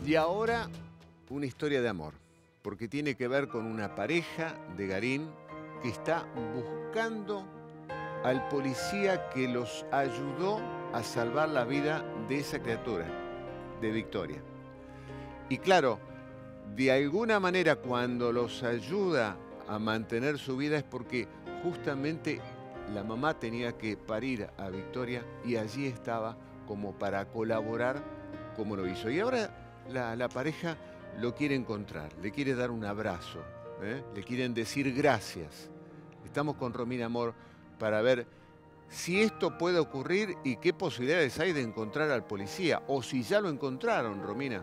Y ahora una historia de amor, porque tiene que ver con una pareja de Garín que está buscando al policía que los ayudó a salvar la vida de esa criatura, de Victoria. Y claro, de alguna manera cuando los ayuda a mantener su vida es porque justamente la mamá tenía que parir a Victoria y allí estaba como para colaborar como lo hizo. Y ahora la pareja lo quiere encontrar, le quiere dar un abrazo, le quieren decir gracias. Estamos con Romina Amor para ver si esto puede ocurrir y qué posibilidades hay de encontrar al policía, o si ya lo encontraron, Romina.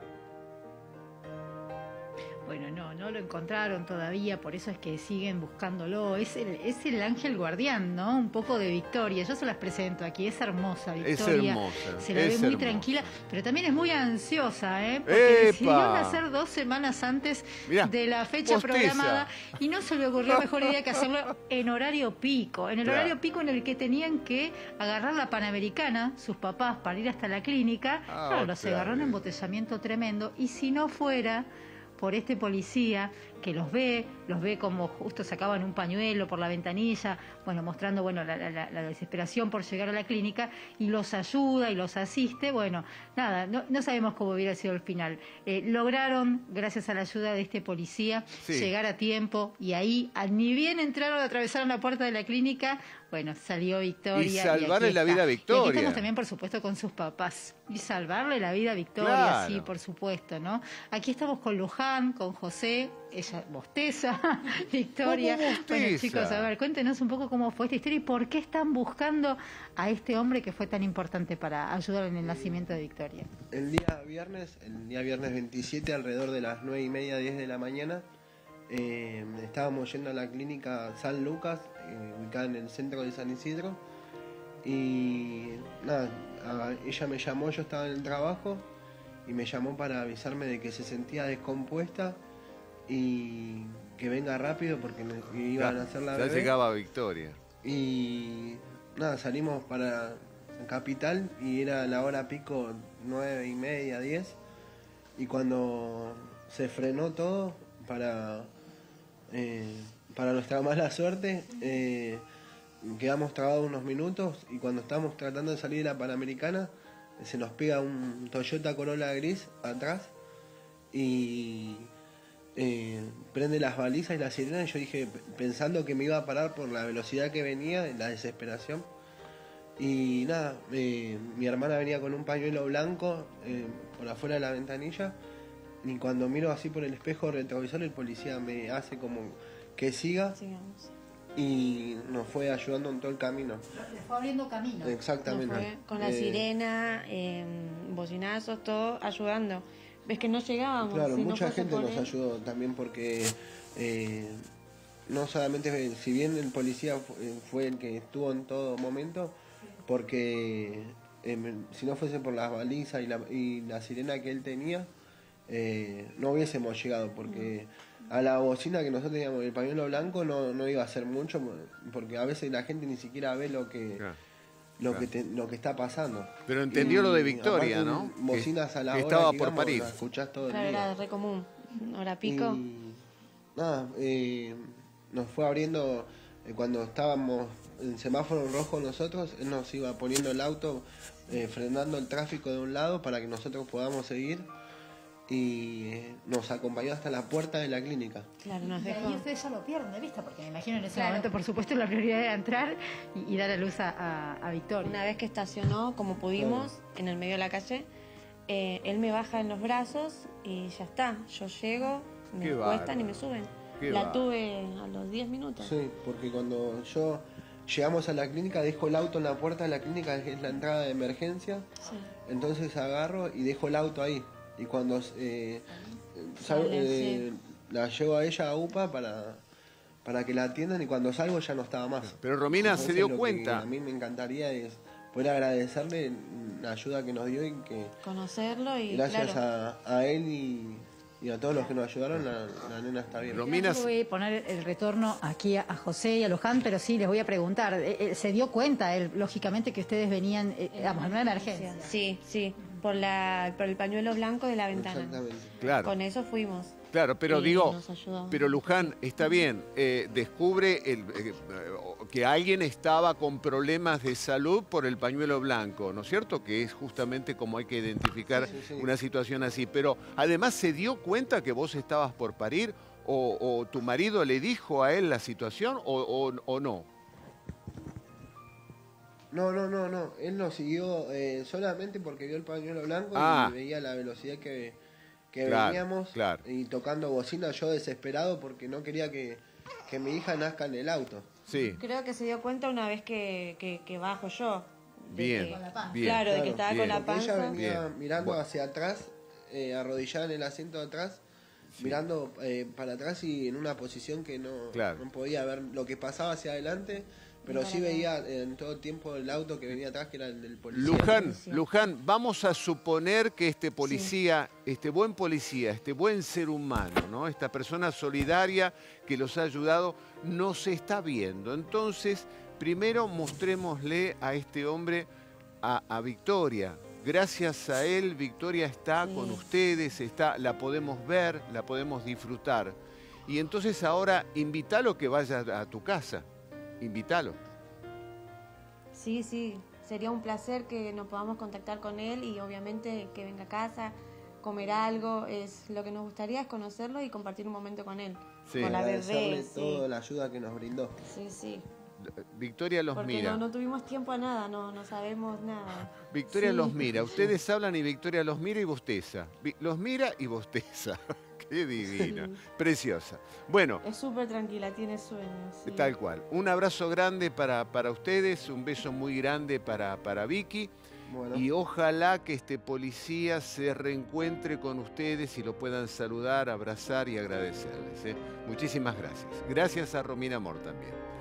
Bueno, no lo encontraron todavía, por eso es que siguen buscándolo. Es el ángel guardián, ¿no? Un poco de Victoria. Yo se las presento aquí. Es hermosa Victoria. Es hermosa. Se la ve muy tranquila, pero también es muy ansiosa, ¿eh? Porque decidió nacer 2 semanas antes de la fecha programada y no se le ocurrió mejor idea que hacerlo en horario pico. En el horario pico en el que tenían que agarrar la Panamericana, sus papás, para ir hasta la clínica. Claro, los agarró en un embotellamiento tremendo. Y si no fuera por este policía que los ve como justo sacaban un pañuelo por la ventanilla, bueno, mostrando la desesperación por llegar a la clínica, y los ayuda y los asiste. Bueno, nada, no sabemos cómo hubiera sido el final. Lograron, gracias a la ayuda de este policía, llegar a tiempo, y ahí, ni bien entraron, atravesaron la puerta de la clínica, bueno, salió Victoria. Y salvarle la vida a Victoria. Y aquí estamos también, por supuesto, con sus papás. Y salvarle la vida a Victoria, sí, por supuesto, ¿no? Aquí estamos con Luján, con José, ella bosteza, Victoria. Bueno, chicos, a ver, cuéntenos un poco cómo fue esta historia y por qué están buscando a este hombre que fue tan importante para ayudar en el nacimiento de Victoria. El día viernes 27, alrededor de las 9:30, 10 de la mañana, estábamos yendo a la clínica San Lucas, ubicada en el centro de San Isidro, y nada, ella me llamó, yo estaba en el trabajo, y me llamó para avisarme de que se sentía descompuesta y que venga rápido porque iban a hacer la bebé. Ya llegaba Victoria. Y nada, salimos para Capital y era la hora pico, 9:30, 10, y cuando se frenó todo, para nuestra mala suerte, quedamos trabados unos minutos, y cuando estábamos tratando de salir de la Panamericana, se nos pega un Toyota Corolla gris atrás y prende las balizas y la sirena, y yo dije, pensando que me iba a parar por la velocidad que venía, la desesperación. Y nada, mi hermana venía con un pañuelo blanco por afuera de la ventanilla, y cuando miro así por el espejo retrovisor, el policía me hace como que siga. Sigamos. Y nos fue ayudando en todo el camino. Le fue abriendo camino. Exactamente. Con la sirena, bocinazos, todo ayudando. Ves que no llegábamos. Claro, si mucha no gente nos ayudó también, porque no solamente, si bien el policía fue el que estuvo en todo momento, porque si no fuese por las balizas y la sirena que él tenía, no hubiésemos llegado, porque a la bocina que nosotros teníamos, el pañuelo blanco, no iba a hacer mucho, porque a veces la gente ni siquiera ve lo que está pasando. Pero entendió lo de Victoria, ¿no? Bocinas a la que hora estaba que por íbamos, parir. la escuchás todo el claro, día. era re común. Hora pico. Y nada, nos fue abriendo, cuando estábamos en semáforo rojo nosotros, él nos iba poniendo el auto, frenando el tráfico de un lado para que nosotros podamos seguir, y nos acompañó hasta la puerta de la clínica. Claro, nos dejó. Y ustedes ya lo pierden de vista, porque me imagino en ese momento, por supuesto, la prioridad era entrar y dar a luz a Victoria. Una vez que estacionó, como pudimos, en el medio de la calle, él me baja en los brazos y ya está. Yo llego, me cuestan y me suben. La tuve a los 10 minutos. Sí, porque cuando llegamos a la clínica, dejo el auto en la puerta de la clínica, que es la entrada de emergencia. Sí. Entonces agarro y dejo el auto ahí. Y cuando la llevo a ella a UPA para que la atiendan, y cuando salgo ya no estaba más. Pero Romina se dio cuenta. A mí me encantaría es poder agradecerle la ayuda que nos dio, y que conocerlo, y gracias a él y a todos los que nos ayudaron, la nena está bien. Romina, yo voy a poner el retorno aquí a José y a Luján, pero sí les voy a preguntar, ¿se dio cuenta él, lógicamente, que ustedes venían, en una emergencia? Sí, por el pañuelo blanco de la ventana. Exactamente. Claro. Con eso fuimos. Claro, pero digo, nos pero Luján, está bien, descubre que alguien estaba con problemas de salud por el pañuelo blanco, ¿no es cierto? Que es justamente como hay que identificar una situación así. Pero además se dio cuenta que vos estabas por parir, o tu marido le dijo a él la situación, o no. No. Él nos siguió solamente porque vio el pañuelo blanco y veía la velocidad que veníamos y tocando bocina, yo desesperado porque no quería que mi hija nazca en el auto. Sí. Creo que se dio cuenta una vez que bajo yo. Bien, bien. Claro, de que estaba con la panza. Ella venía mirando hacia atrás, arrodillada en el asiento de atrás, mirando para atrás y en una posición que no podía ver lo que pasaba hacia adelante. Pero sí veía en todo el tiempo el auto que venía atrás, que era el del policía. Luján, vamos a suponer que este policía, este buen policía, este buen ser humano, ¿no? Esta persona solidaria que los ha ayudado, nos está viendo. Entonces, primero mostrémosle a este hombre, a Victoria. Gracias a él, Victoria está con ustedes, la podemos ver, la podemos disfrutar. Y entonces ahora invítalo que vaya a tu casa. Invítalo. Sí, sería un placer que nos podamos contactar con él y obviamente que venga a casa, comer algo. Lo que nos gustaría es conocerlo y compartir un momento con él, con la bebé. Toda la ayuda que nos brindó. Sí. Victoria los mira. Porque no tuvimos tiempo a nada, no sabemos nada. Victoria los mira, ustedes hablan y Victoria los mira y bosteza. Los mira y bosteza. Qué divina, preciosa. Bueno. Es súper tranquila, tiene sueños. Sí. Tal cual. Un abrazo grande para ustedes, un beso muy grande para Vicky. Bueno. Y ojalá que este policía se reencuentre con ustedes y lo puedan saludar, abrazar y agradecerles. Muchísimas gracias. Gracias a Romina Amor también.